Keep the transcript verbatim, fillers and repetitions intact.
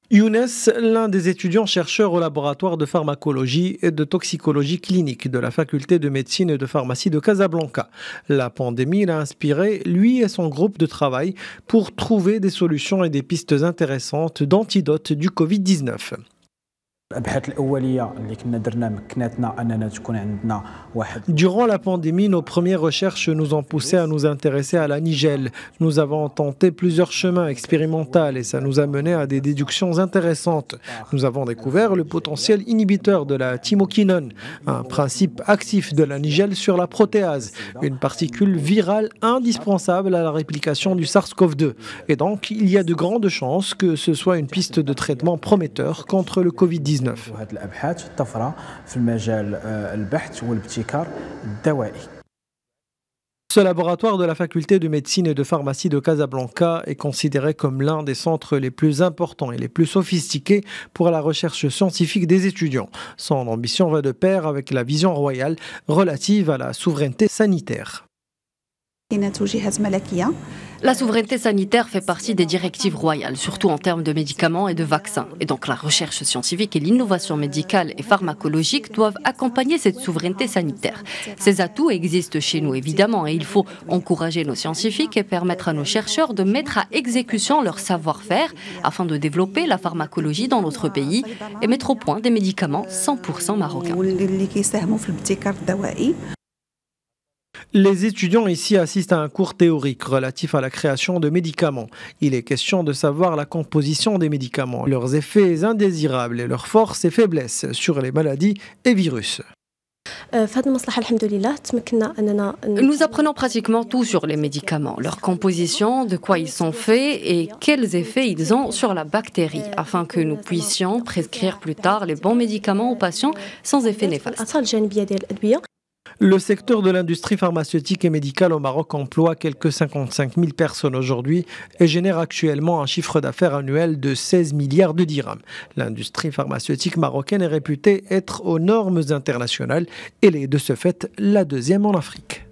Younes, l'un des étudiants chercheurs au laboratoire de pharmacologie et de toxicologie clinique de la faculté de médecine et de pharmacie de Casablanca. La pandémie l'a inspiré, lui et son groupe de travail, pour trouver des solutions et des pistes intéressantes d'antidote du covid dix-neuf. Durant la pandémie, nos premières recherches nous ont poussé à nous intéresser à la nigelle. Nous avons tenté plusieurs chemins expérimentaux et ça nous a mené à des déductions intéressantes. Nous avons découvert le potentiel inhibiteur de la thymokinone, un principe actif de la nigelle sur la protéase, une particule virale indispensable à la réplication du SARS-CoV deux. Et donc, il y a de grandes chances que ce soit une piste de traitement prometteur contre le covid dix-neuf. Ce laboratoire de la faculté de médecine et de pharmacie de Casablanca est considéré comme l'un des centres les plus importants et les plus sophistiqués pour la recherche scientifique des étudiants. Son ambition va de pair avec la vision royale relative à la souveraineté sanitaire. La souveraineté sanitaire fait partie des directives royales, surtout en termes de médicaments et de vaccins. Et donc la recherche scientifique et l'innovation médicale et pharmacologique doivent accompagner cette souveraineté sanitaire. Ces atouts existent chez nous évidemment et il faut encourager nos scientifiques et permettre à nos chercheurs de mettre à exécution leur savoir-faire afin de développer la pharmacologie dans notre pays et mettre au point des médicaments cent pour cent marocains. Les étudiants ici assistent à un cours théorique relatif à la création de médicaments. Il est question de savoir la composition des médicaments, leurs effets indésirables et leurs forces et faiblesses sur les maladies et virus. Nous apprenons pratiquement tout sur les médicaments, leur composition, de quoi ils sont faits et quels effets ils ont sur la bactérie, afin que nous puissions prescrire plus tard les bons médicaments aux patients sans effet néfaste. Le secteur de l'industrie pharmaceutique et médicale au Maroc emploie quelques cinquante-cinq mille personnes aujourd'hui et génère actuellement un chiffre d'affaires annuel de seize milliards de dirhams. L'industrie pharmaceutique marocaine est réputée être aux normes internationales et elle est de ce fait la deuxième en Afrique.